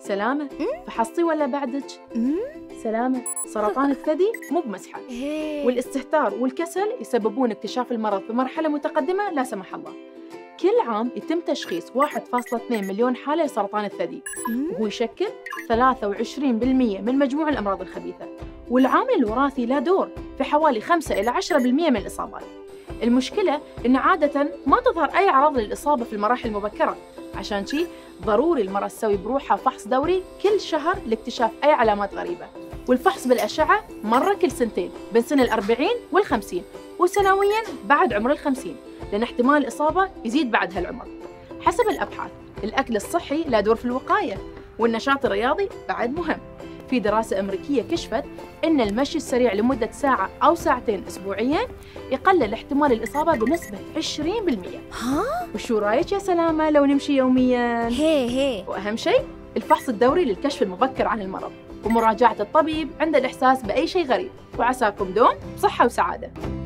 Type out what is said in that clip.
سلامة، فحصتي ولا بعدك؟ سلامة، سرطان الثدي مو بمزحة، والاستهتار والكسل يسببون اكتشاف المرض في مرحلة متقدمة لا سمح الله. كل عام يتم تشخيص 1.2 مليون حالة لسرطان الثدي، وهو يشكل 23% من مجموع الأمراض الخبيثة، والعامل الوراثي له دور في حوالي 5 إلى 10% من الإصابات. المشكلة إن عادة ما تظهر أي أعراض للإصابة في المراحل المبكرة، عشان شي ضروري المرأة تسوي بروحها فحص دوري كل شهر لاكتشاف أي علامات غريبة، والفحص بالأشعة مرة كل سنتين بين سن 40 وال50، وسنوياً بعد عمر 50، لأن احتمال الإصابة يزيد بعد هالعمر. حسب الأبحاث الأكل الصحي له دور في الوقاية، والنشاط الرياضي بعد مهم. في دراسة أمريكية كشفت إن المشي السريع لمدة ساعة أو ساعتين أسبوعياً يقلل احتمال الإصابة بنسبة 20%. وشو رأيك يا سلامة لو نمشي يومياً؟ هي وأهم شيء الفحص الدوري للكشف المبكر عن المرض، ومراجعة الطبيب عند الإحساس بأي شيء غريب. وعساكم دوم بصحة وسعادة.